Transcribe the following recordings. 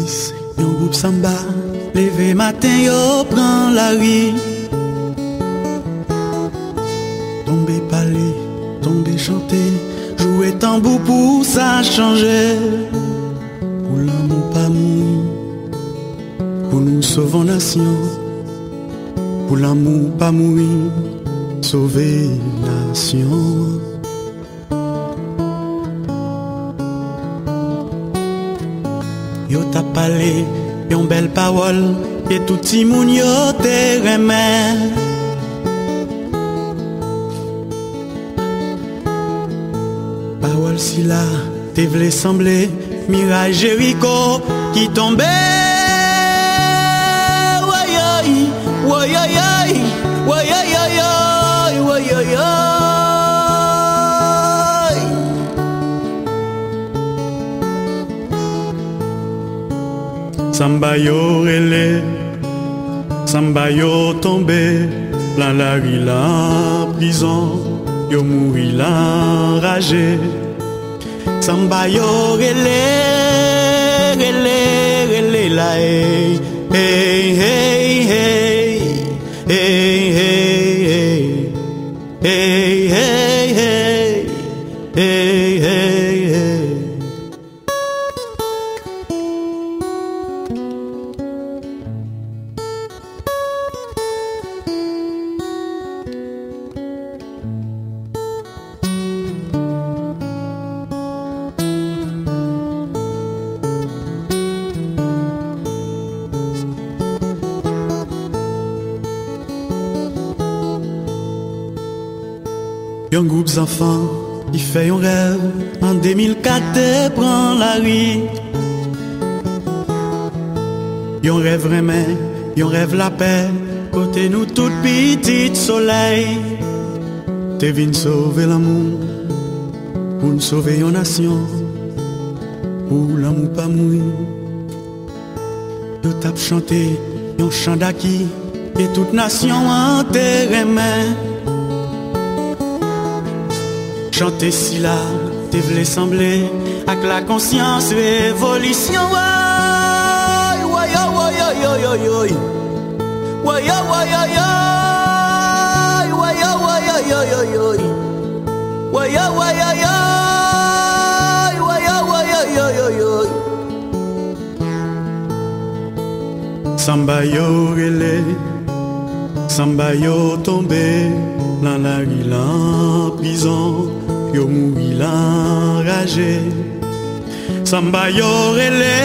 Saint-Maurice, yon groupe samba, levé matin yo prend la rue. Tomber parler, tomber chanter, jouer tambour pour ça changer. Pour l'amour pas mourir, pour nous sauver nation. Pour l'amour pas mourir, sauver nation. Yo t'a parlé, yon belle parole, et tout ti moun yo te remet. Parole si la, te vle semblé, mirage Jéricho qui tombait. Woyoy, woyoyoy, woyoyoy, woyoyoy. Samba yo relé, samba yo tombé, dans la rue la prison, yo mouri la enragé. Samba yo relé, relé, relé la hey, hey, hey, hey, hey, hey, hey, hey, hey, hey, hey, hey, hey. Yon groupe d'enfants qui fait un rêve en 2004 te prend la rue. Yon rêve vraiment, yon rêve la paix, côté nous tout petit soleil. Te vin sauver l'amour, pour nous sauver yon nation, pour l'amour pas mourir. Yo tap chanté yon chant d'acquis, et toute nation en terre main. Chanter si là, te vle sembler, avec la conscience révolution. Woy, woy, woy, woy, woy, woy, woy, woy, woy, woy, woy. Samba yo relé, samba yo tombé, dans la rue la prison, yo mouri la enragé. Samba yo relé,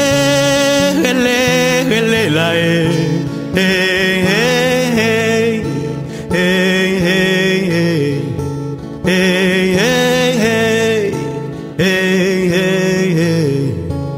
relé, relé la hey, hey, hey, hey, hey, hey, hey, hey, hey, hey, hey, hey.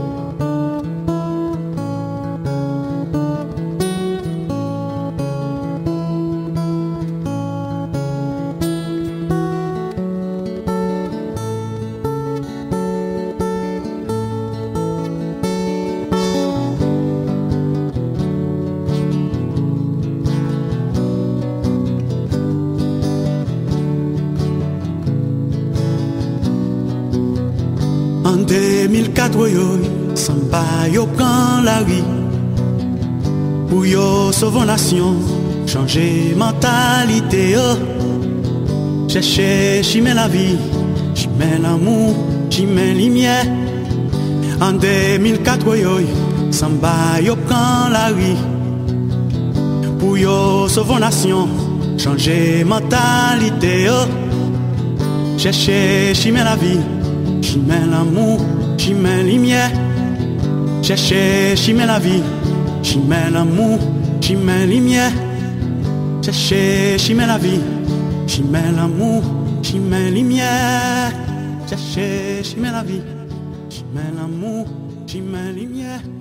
En 2004, yo, samba yo prend la rue. Pour yo sauver nation, changer mentalité yo. Chercher, chimé la vie, chimé l'amour, chimé lumière. En 2004, yo, samba yo prend la rue. Pour yo sauver nation, changer mentalité yo. Chercher, chimé la vie, chimé l'amour, chimé lumière. Chercher, chimé la vie, chimé l'amour, chimé lumière. Chercher, chimé la vie, chimé l'amour, chimé lumière. Chercher, chimé la vie, chimé l'amour, chimé lumière.